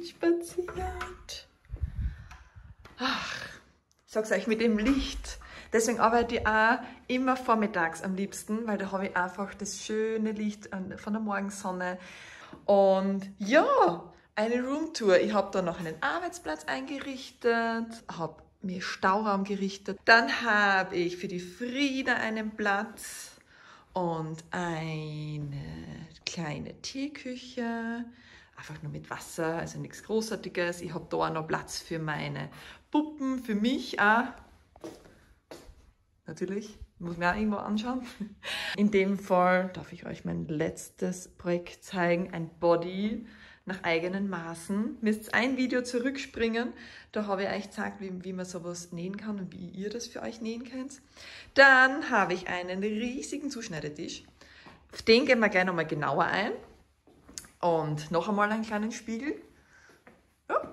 spaziert. Ach, ich sag's euch, mit dem Licht. Deswegen arbeite ich auch immer vormittags am liebsten, weil da habe ich einfach das schöne Licht von der Morgensonne. Und ja, eine Roomtour. Ich habe da noch einen Arbeitsplatz eingerichtet, habe mir Stauraum gerichtet. Dann habe ich für die Frieda einen Platz und eine kleine Teeküche. Einfach nur mit Wasser, also nichts Großartiges. Ich habe da auch noch Platz für meine Puppen, für mich auch. Natürlich, muss mir auch irgendwo anschauen. In dem Fall darf ich euch mein letztes Projekt zeigen, ein Body nach eigenen Maßen. Müsst ein Video zurückspringen, da habe ich euch gezeigt, wie man sowas nähen kann und wie ihr das für euch nähen könnt. Dann habe ich einen riesigen Zuschneidetisch. Auf den gehen wir gleich nochmal genauer ein. Und noch einmal einen kleinen Spiegel. Ja.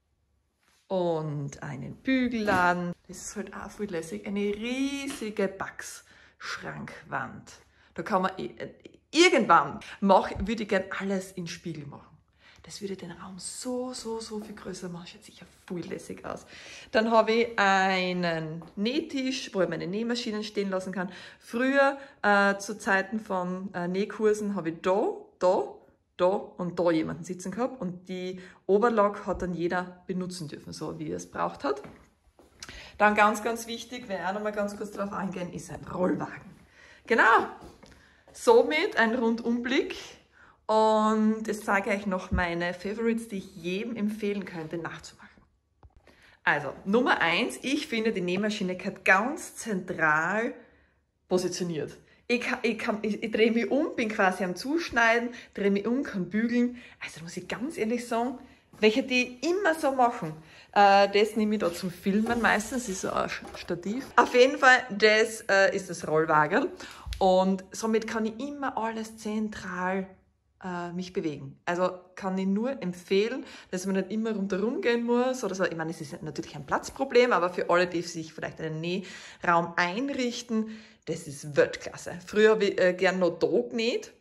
Und einen Bügelladen. Das ist halt auch voll lässig. Eine riesige Backschrankwand. Da kann man irgendwann würde ich gerne alles in Spiegel machen. Das würde den Raum so viel größer machen. Schaut sicher voll lässig aus. Dann habe ich einen Nähtisch, wo ich meine Nähmaschinen stehen lassen kann. Früher, zu Zeiten von Nähkursen, habe ich da und da jemanden sitzen gehabt und die Oberlage hat dann jeder benutzen dürfen, so wie er es braucht hat. Dann ganz wichtig, wenn ich auch noch mal ganz kurz darauf eingehen, ist ein Rollwagen. Genau, somit ein Rundumblick und jetzt zeige ich euch noch meine Favorites, die ich jedem empfehlen könnte nachzumachen. Also, Nummer 1, ich finde die Nähmaschine gehört ganz zentral positioniert. Ich drehe mich um, bin quasi am Zuschneiden, drehe mich um, kann bügeln. Also muss ich ganz ehrlich sagen, welche die immer so machen. Das nehme ich da zum Filmen meistens, das ist so ein Stativ. Auf jeden Fall, das ist das Rollwagen und somit kann ich immer alles zentral mich bewegen. Also kann ich nur empfehlen, dass man nicht immer rundherum gehen muss oder so. Ich meine, es ist natürlich ein Platzproblem, aber für alle, die sich vielleicht einen Nähraum einrichten, das ist Weltklasse. Früher habe ich gern noch da genäht,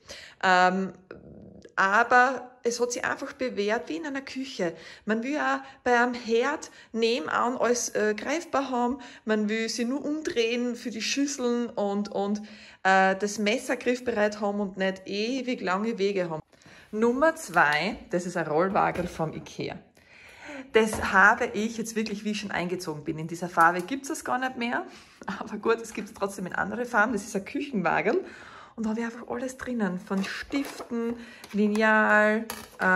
aber es hat sich einfach bewährt wie in einer Küche. Man will auch bei einem Herd nebenan alles greifbar haben. Man will sie nur umdrehen für die Schüsseln und das Messer griffbereit haben und nicht ewig lange Wege haben. Nummer 2, das ist ein Rollwagen vom Ikea. Das habe ich jetzt wirklich, wie ich schon eingezogen bin. In dieser Farbe gibt es das gar nicht mehr. Aber gut, es gibt es trotzdem in anderen Farben. Das ist ein Küchenwagen. Und da habe ich einfach alles drinnen. Von Stiften, Lineal.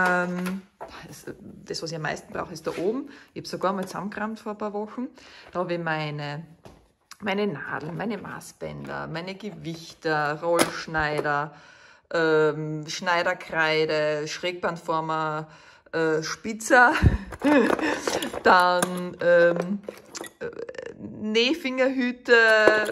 Das, was ich am meisten brauche, ist da oben. Ich habe sogar mal zusammengerammt vor ein paar Wochen. Da habe ich meine Nadeln, meine Maßbänder, meine Gewichter, Rollschneider, Schneiderkreide, Schrägbandformer, Spitzer, dann Nähfingerhüte.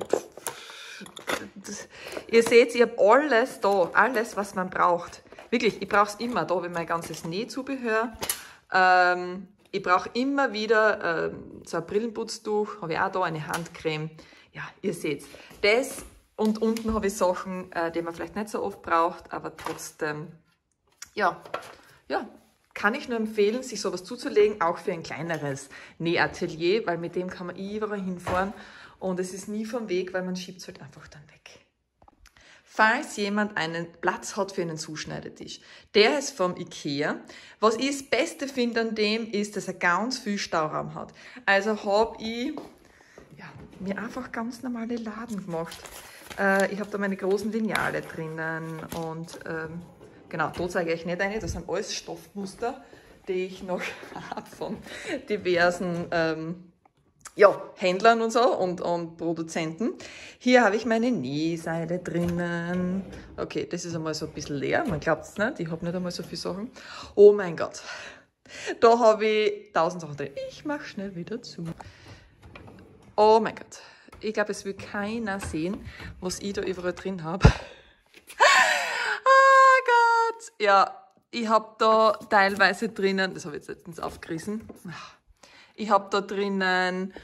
Ihr seht, ich habe alles da, alles, was man braucht. Wirklich, ich brauche es immer. Da habe ich mein ganzes Nähzubehör. Ich brauche immer wieder so ein Brillenputztuch, habe ich auch da, eine Handcreme. Ja, ihr seht das. Und unten habe ich Sachen, die man vielleicht nicht so oft braucht, aber trotzdem, ja, kann ich nur empfehlen, sich sowas zuzulegen, auch für ein kleineres Nähatelier, weil mit dem kann man überall hinfahren und es ist nie vom Weg, weil man schiebt es halt einfach dann weg. Falls jemand einen Platz hat für einen Zuschneidetisch, der ist vom Ikea. Was ich das Beste finde an dem, ist, dass er ganz viel Stauraum hat. Also habe ich mir einfach ganz normale Laden gemacht. Ich habe da meine großen Lineale drinnen und genau, da zeige ich nicht eine, das sind alles Stoffmuster, die ich noch habe von diversen Händlern und so und Produzenten. Hier habe ich meine Nähseide drinnen. Okay, das ist einmal so ein bisschen leer, man glaubt es nicht, ich habe nicht einmal so viele Sachen. Oh mein Gott, da habe ich 1000 Sachen drin. Ich mache schnell wieder zu. Oh mein Gott, ich glaube, es will keiner sehen, was ich da überall drin habe. Oh Gott, ja, ich habe da teilweise drinnen, das habe ich jetzt letztens aufgerissen, ich habe da drinnen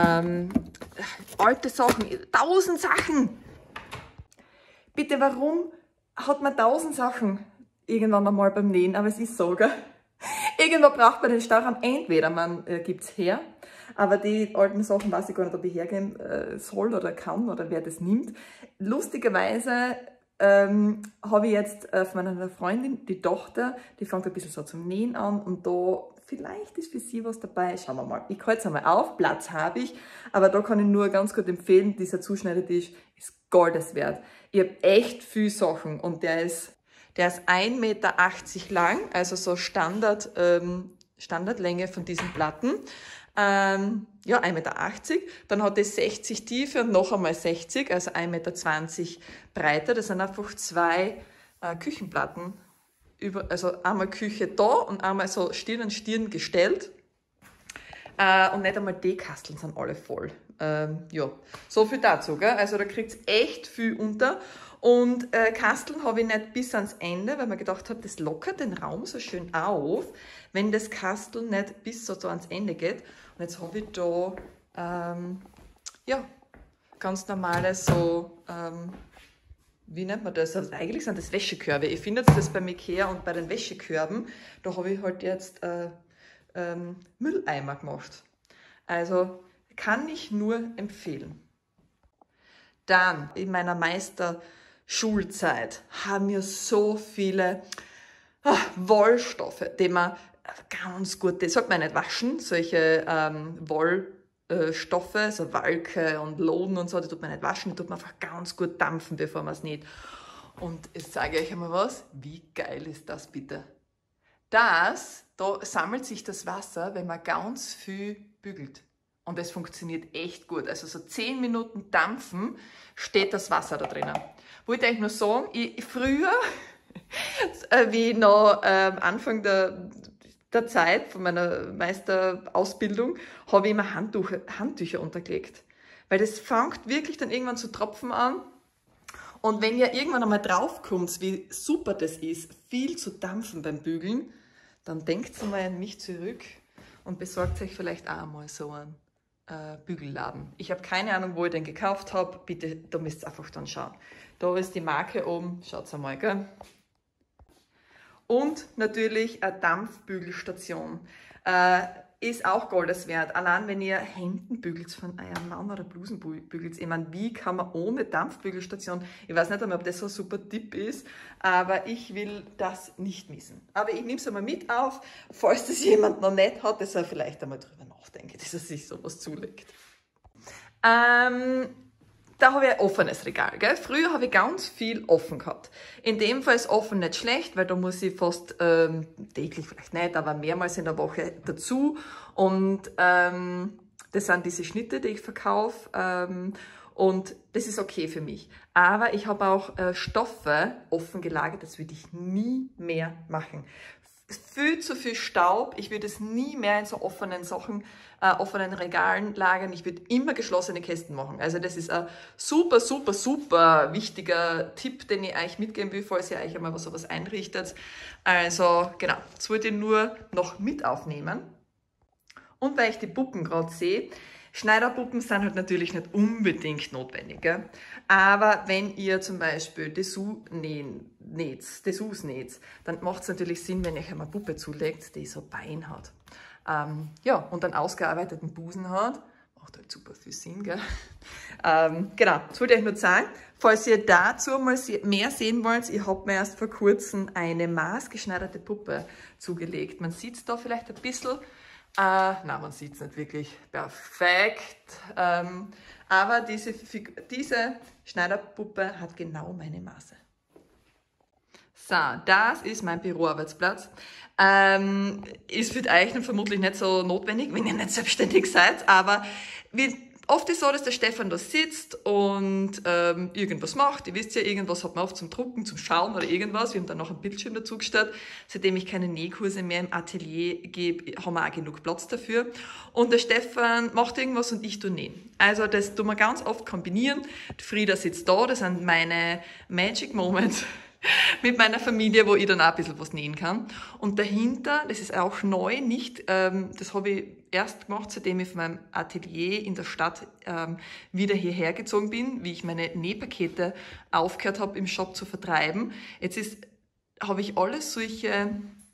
alte Sachen, 1000 Sachen. Bitte, warum hat man 1000 Sachen irgendwann einmal beim Nähen? Aber es ist so, gell? Irgendwo braucht man den Stauraum, entweder man gibt es her, aber die alten Sachen weiß ich gar nicht, ob ich hergeben soll oder kann oder wer das nimmt. Lustigerweise habe ich jetzt von einer Freundin, die Tochter, die fängt ein bisschen so zum Nähen an und da vielleicht ist für sie was dabei. Schauen wir mal. Ich halte es einmal auf, Platz habe ich, aber da kann ich nur ganz gut empfehlen, dieser Zuschneidetisch ist Goldes wert. Ich habe echt viel Sachen und der ist 1,80 Meter lang, also so Standardlänge von diesen Platten. Ja, 1,80 Meter. Dann hat es 60 Tiefe und noch einmal 60, also 1,20 Meter breiter. Das sind einfach 2 Küchenplatten. Also einmal Küche da und einmal so Stirn an Stirn gestellt. Und nicht einmal die Kasteln sind alle voll. Ja, so viel dazu. Gell? Also da kriegt es echt viel unter. Und Kasteln habe ich nicht bis ans Ende, weil man gedacht habe, das lockert den Raum so schön auf, wenn das Kastel nicht bis so ans Ende geht. Und jetzt habe ich da ja, ganz normales so, wie nennt man das? Also eigentlich sind das Wäschekörbe. Ihr findet das beim Ikea und bei den Wäschekörben. Da habe ich halt jetzt Mülleimer gemacht. Also kann ich nur empfehlen. Dann in meiner Meisterschulzeit haben wir so viele Wollstoffe, die man ganz gut, das sagt man nicht waschen, solche Wollstoffe, so Walke und Loden und so, die tut man nicht waschen, die tut man einfach ganz gut dampfen, bevor man es näht. Und jetzt sage ich euch einmal was, wie geil ist das bitte? Da sammelt sich das Wasser, wenn man ganz viel bügelt. Und das funktioniert echt gut. Also so 10 Minuten dampfen, steht das Wasser da drinnen. Wollte ich nur sagen, früher, wie noch Anfang der Zeit von meiner Meisterausbildung, habe ich immer Handtücher untergelegt. Weil das fängt wirklich dann irgendwann zu tropfen an. Und wenn ihr irgendwann einmal draufkommt, wie super das ist, viel zu dampfen beim Bügeln, dann denkt mal an mich zurück und besorgt euch vielleicht auch mal so einen Bügelladen. Ich habe keine Ahnung, wo ich den gekauft habe. Bitte, da müsst ihr einfach dann schauen. Da ist die Marke oben, schaut einmal, gell? Und natürlich eine Dampfbügelstation. Ist auch Goldes wert. Allein wenn ihr Hemden bügelt von eurem Mann oder Blusen bügelt. Ich meine, wie kann man ohne Dampfbügelstation, ich weiß nicht einmal, ob das so ein super Tipp ist, aber ich will das nicht missen. Aber ich nehme es einmal mit auf, falls das jemand noch nicht hat, der soll vielleicht einmal drüber nachdenken, dass er sich sowas zulegt. Da habe ich ein offenes Regal. Gell? Früher habe ich ganz viel offen gehabt. In dem Fall ist offen nicht schlecht, weil da muss ich fast täglich, vielleicht nicht, aber mehrmals in der Woche dazu. Und das sind diese Schnitte, die ich verkaufe. Und das ist okay für mich. Aber ich habe auch Stoffe offen gelagert, das würde ich nie mehr machen. Viel zu viel Staub. Ich würde es nie mehr in so offenen Sachen, offenen Regalen lagern. Ich würde immer geschlossene Kästen machen. Also das ist ein super, super, super wichtiger Tipp, den ich euch mitgeben will, falls ihr euch einmal sowas einrichtet. Also genau, das wollte ich nur noch mit aufnehmen. Und weil ich die Puppen gerade sehe, Schneiderpuppen sind halt natürlich nicht unbedingt notwendig. Gell? Aber wenn ihr zum Beispiel Dessous näht, dann macht es natürlich Sinn, wenn ihr eine Puppe zulegt, die so Bein hat. Ja, und einen ausgearbeiteten Busen hat. Macht halt super viel Sinn, gell? Genau, das wollte ich euch nur sagen. Falls ihr dazu mal mehr sehen wollt, ich habe mir erst vor kurzem eine maßgeschneiderte Puppe zugelegt. Man sieht es da vielleicht ein bisschen. Nein, man sieht es nicht wirklich perfekt. Aber diese Schneiderpuppe hat genau meine Maße. So, das ist mein Büroarbeitsplatz. Ist für euch vermutlich nicht so notwendig, wenn ihr nicht selbstständig seid, aber oft ist es so, dass der Stefan da sitzt und irgendwas macht. Ihr wisst ja, irgendwas hat man oft zum Drucken, zum Schauen oder irgendwas. Wir haben dann noch einen Bildschirm dazu gestellt. Seitdem ich keine Nähkurse mehr im Atelier gebe, haben wir auch genug Platz dafür. Und der Stefan macht irgendwas und ich tue nähen. Also das tun wir ganz oft kombinieren. Die Frieda sitzt da, das sind meine Magic Moments mit meiner Familie, wo ich dann auch ein bisschen was nähen kann. Und dahinter, das ist auch neu, das habe ich erst gemacht, seitdem ich von meinem Atelier in der Stadt wieder hierher gezogen bin, wie ich meine Nähpakete aufgehört habe, im Shop zu vertreiben. Jetzt habe ich alles solche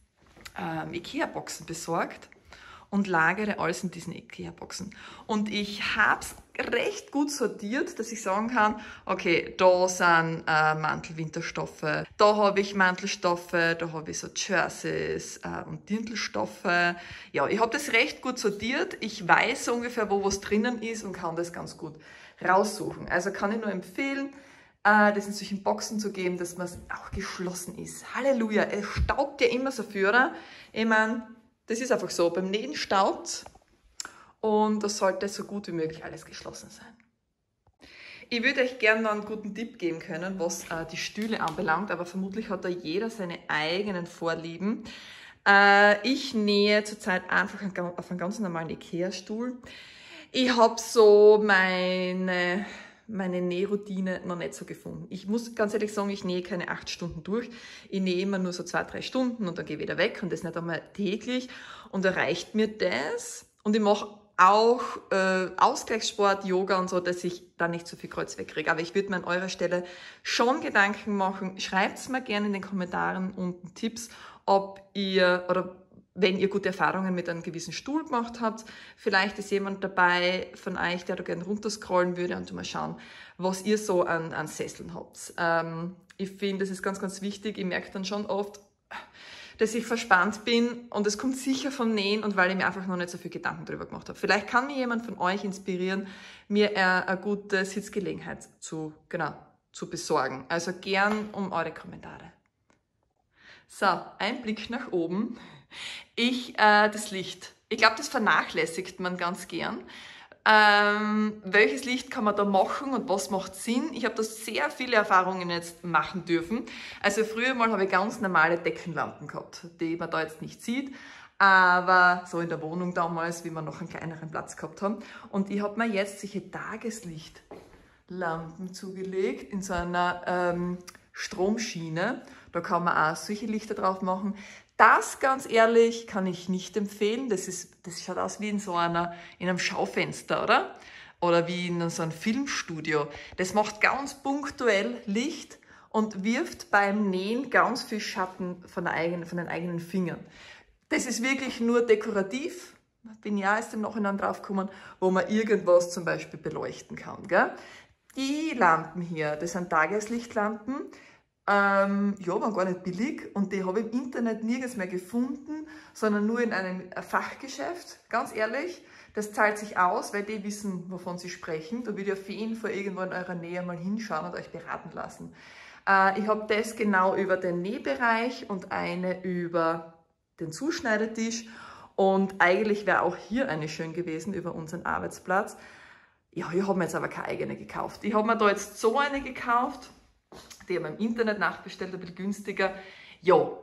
Ikea-Boxen besorgt und lagere alles in diesen Ikea-Boxen. Und ich habe es recht gut sortiert, dass ich sagen kann, okay, da sind Mantel-Winterstoffe, da habe ich Mantelstoffe, da habe ich so Jerseys und Dirndlstoffe. Ja, ich habe das recht gut sortiert. Ich weiß so ungefähr, wo was drinnen ist und kann das ganz gut raussuchen. Also kann ich nur empfehlen, das in solchen Boxen zu geben, dass man auch geschlossen ist. Halleluja, es staubt ja immer so viel, oder? Ich meine, das ist einfach so, beim Nähen staubt und das sollte so gut wie möglich alles geschlossen sein. Ich würde euch gerne noch einen guten Tipp geben können, was die Stühle anbelangt, aber vermutlich hat da jeder seine eigenen Vorlieben. Ich nähe zurzeit einfach auf einen ganz normalen Ikea-Stuhl. Ich habe so meine Nähroutine noch nicht so gefunden. Ich muss ganz ehrlich sagen, ich nähe keine 8 Stunden durch. Ich nähe immer nur so 2-3 Stunden und dann gehe ich wieder weg und das nicht einmal täglich. Und da reicht mir das. Und ich mache auch Ausgleichssport, Yoga und so, dass ich da nicht so viel Kreuz wegkriege. Aber ich würde mir an eurer Stelle schon Gedanken machen. Schreibt es mir gerne in den Kommentaren unten Tipps, ob ihr oder wenn ihr gute Erfahrungen mit einem gewissen Stuhl gemacht habt. Vielleicht ist jemand dabei von euch, der da gerne runterscrollen würde und mal schauen, was ihr so an Sesseln habt. Ich finde, das ist ganz, ganz wichtig. Ich merke dann schon oft, dass ich verspannt bin und es kommt sicher vom Nähen und weil ich mir einfach noch nicht so viel Gedanken darüber gemacht habe. Vielleicht kann mir jemand von euch inspirieren, mir eine gute Sitzgelegenheit zu besorgen. Also gern um eure Kommentare. So, ein Blick nach oben. Das Licht. Ich glaube, das vernachlässigt man ganz gern. Welches Licht kann man da machen und was macht Sinn? Ich habe da sehr viele Erfahrungen jetzt machen dürfen. Also früher mal habe ich ganz normale Deckenlampen gehabt, die man da jetzt nicht sieht, aber so in der Wohnung damals, wie wir noch einen kleineren Platz gehabt haben. Und ich habe mir jetzt solche Tageslichtlampen zugelegt in so einer Stromschiene. Da kann man auch solche Lichter drauf machen. Das, ganz ehrlich, kann ich nicht empfehlen. Das schaut aus wie in einem Schaufenster, oder? Oder wie in so einem Filmstudio. Das macht ganz punktuell Licht und wirft beim Nähen ganz viel Schatten von den eigenen Fingern. Das ist wirklich nur dekorativ. Bin ja erst im Nachhinein drauf gekommen, wo man irgendwas zum Beispiel beleuchten kann. Gell? Die Lampen hier, das sind Tageslichtlampen. Waren gar nicht billig und die habe ich im Internet nirgends mehr gefunden, sondern nur in einem Fachgeschäft. Ganz ehrlich, das zahlt sich aus, weil die wissen, wovon sie sprechen. Da würde ich auf jeden Fall irgendwo in eurer Nähe mal hinschauen und euch beraten lassen. Ich habe das genau über den Nähbereich und eine über den Zuschneidetisch und eigentlich wäre auch hier eine schön gewesen über unseren Arbeitsplatz. Ja, ich habe mir jetzt aber keine eigene gekauft. Ich habe mir da jetzt so eine gekauft. Die haben wir im Internet nachbestellt, ein bisschen günstiger. Ja,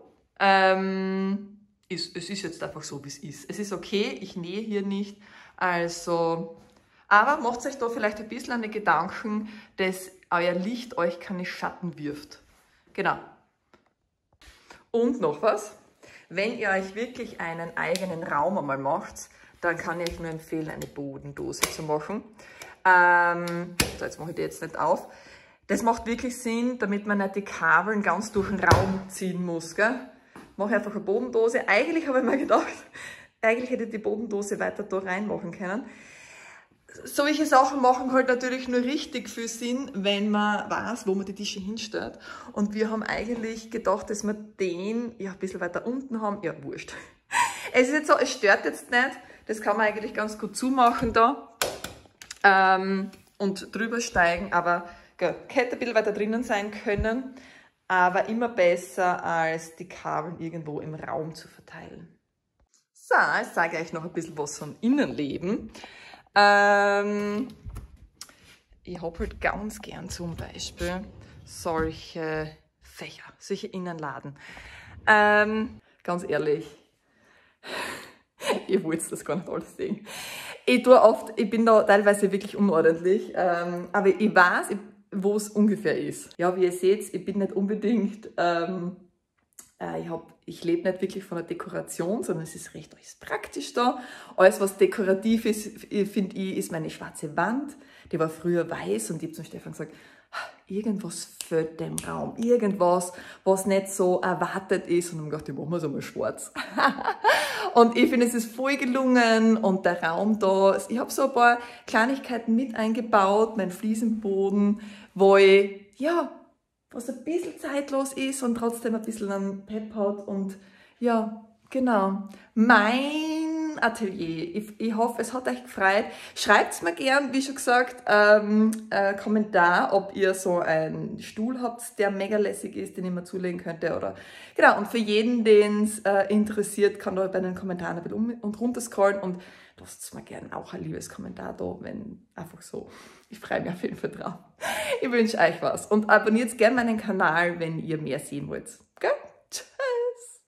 es ist jetzt einfach so, wie es ist. Es ist okay, ich nähe hier nicht. Also, aber macht euch da vielleicht ein bisschen eine Gedanken, dass euer Licht euch keine Schatten wirft. Genau. Und noch was. Wenn ihr euch wirklich einen eigenen Raum einmal macht, dann kann ich euch nur empfehlen, eine Bodendose zu machen. So, jetzt mache ich die jetzt nicht auf. Das macht wirklich Sinn, damit man nicht die Kabeln ganz durch den Raum ziehen muss. Gell? Mache einfach eine Bodendose. Eigentlich habe ich mir gedacht, eigentlich hätte ich die Bodendose weiter da reinmachen können. Solche Sachen machen halt natürlich nur richtig viel Sinn, wenn man weiß, wo man die Tische hinstellt. Und wir haben eigentlich gedacht, dass wir den ja ein bisschen weiter unten haben. Ja, wurscht. Es ist jetzt so, es stört jetzt nicht. Das kann man eigentlich ganz gut zumachen da. Und drüber steigen, aber hätte ein bisschen weiter drinnen sein können, aber immer besser, als die Kabel irgendwo im Raum zu verteilen. So, jetzt zeige ich euch noch ein bisschen was vom Innenleben. Ich habe halt ganz gern zum Beispiel solche Fächer, solche Innenladen. Ganz ehrlich, ihr wollt das gar nicht alles sehen. Ich bin da teilweise wirklich unordentlich, aber ich weiß, wo es ungefähr ist. Ja, wie ihr seht, ich bin nicht unbedingt, ich lebe nicht wirklich von der Dekoration, sondern es ist recht praktisch da. Alles, was dekorativ ist, finde ich, ist meine schwarze Wand. Die war früher weiß und ich habe zum Stefan gesagt, irgendwas fehlt dem Raum. Irgendwas, was nicht so erwartet ist. Und dann habe ich gedacht, ich mache es einmal schwarz. Und ich finde, es ist voll gelungen und der Raum da. Ich habe so ein paar Kleinigkeiten mit eingebaut, mein Fliesenboden, wo ich, ja, was ein bisschen zeitlos ist und trotzdem ein bisschen einen Pep hat. Und ja, genau. Mein Atelier. Ich hoffe, es hat euch gefreut. Schreibt mir gern, wie schon gesagt, Kommentar, ob ihr so einen Stuhl habt, der mega lässig ist, den ich mir zulegen könnte. Oder genau, und für jeden, den es interessiert, kann da bei den Kommentaren ein bisschen um und runter scrollen und lasst mir gerne auch ein liebes Kommentar da, wenn einfach so. Ich freue mich auf jeden Fall drauf. Ich wünsche euch was und abonniert gerne meinen Kanal, wenn ihr mehr sehen wollt.